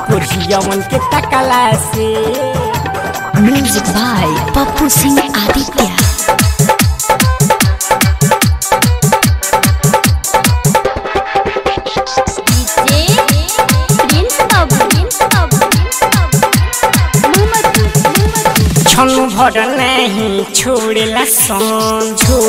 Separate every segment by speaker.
Speaker 1: कोरियवन के तकला से।
Speaker 2: Music by Pappu Singh Aditya.
Speaker 1: क्षण भर नहीं छोड़ेला सन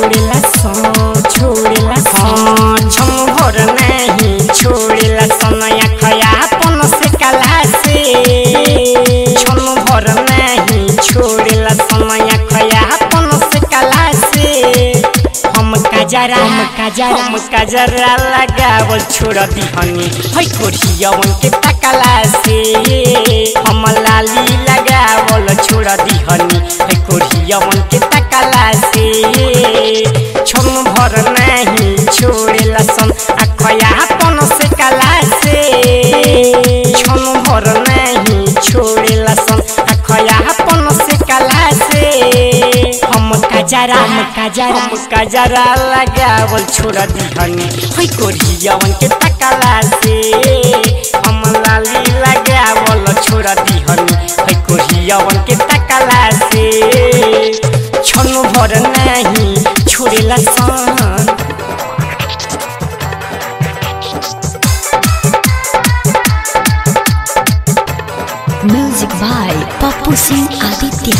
Speaker 1: क्षण भर नहीं छोड़ेला सन अपन से कला से। क्षण भर नहीं छोड़ेला सन अपन से कला से। हम काजरा लगावल छोड़ दिहनी है कोरियवन के तकला से। हम लाली लगावल छोड़ दिहनी है कोरियवन के तकला से। क्षण भर नहीं छोड़ेला सन अपन से कला से। क्षण भर नहीं छोड़ेला सन अपन से कला से। हम काजरा लगावल छोड़ दिहनी है कोरियवन के तकला से। हम लाली लगावल छोड़ दिहनी है कोरियवन के तकला से। क्षण भर नहीं छोड़ेला सन।
Speaker 2: Music by Pappu Singh Aditya.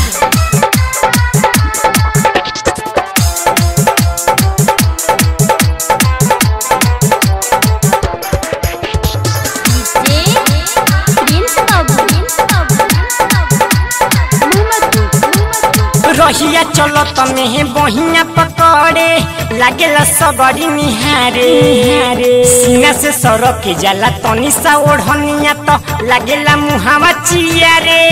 Speaker 1: रहिया चलत में बहिया पकड़े लागेला सगरी निहारे। सीना से सरक जाला तनी सा ओढ़निया तो लागेला मुहावा चियारे।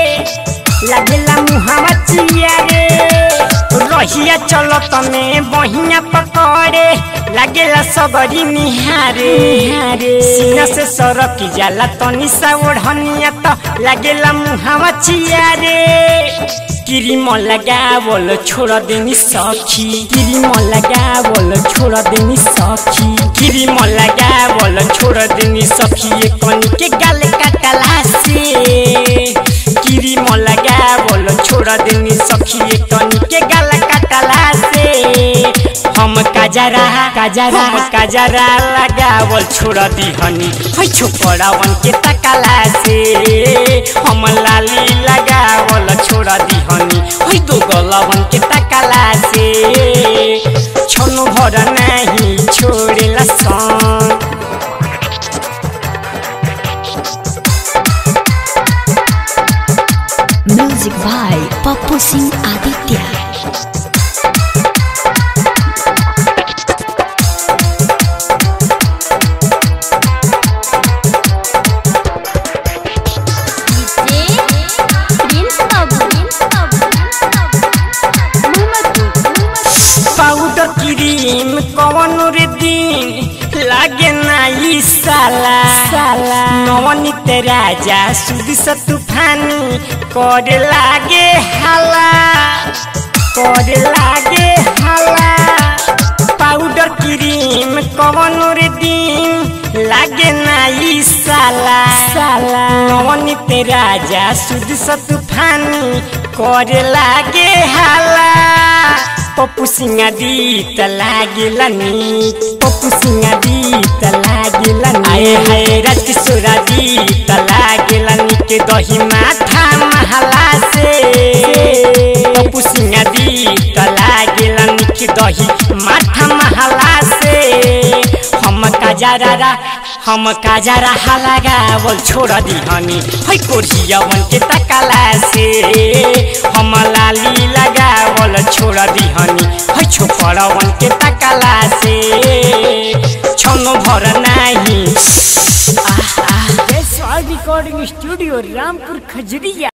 Speaker 1: रहिया चलत में बहिया पकड़े लागेला सगरी निहारे। सीना से सरक जाला तनी सा ओढ़निया तो लागेला मुहावा चियारे। क्रीम लगावल छोड़ देनी सखी। क्रीम लगावल छोड़ देनी सखी। क्रीम लगावल छोड़ देनी सखी ये कनी के गाल काटला से। क्रीम लगावल छोड़ देनी सखी ये कनी के गाल काटला से। हम काजरा लगावल छोड़ दिहनी है छोकरावन के तकला से। हम लाली लगावल छोड़ दिहनी है दो गलवन के तकला से। क्षण भर नहीं छोड़ेला सन।
Speaker 2: Music by Pappu Singh Aditya.
Speaker 1: Powder cream कवन रे दिन लागे नाई साला। नवनीत राजा सुदिस तूफानी करे लागे हाला। पाउडर क्रीम कवन रे दिन लागे नाई साला। नवनीत राजा सुदिस तूफानी करे लागे हाला। पप्पू सिंह आदित्य लागेला नीक। आए हाय राजकिशोर आदित्य लागेला नीक दही माथा महला से। पप्पू सिंह आदित्य लागेला नीक दही माथा महला से। हम काजरा लगावल छोड़ दिहनी है कोरियवन के तकला से। हम लाली लगावल छोड़ दिहनी है छोकरावन के तकला से। क्षण भर नहीं। Recording studio Rampur Khajaria.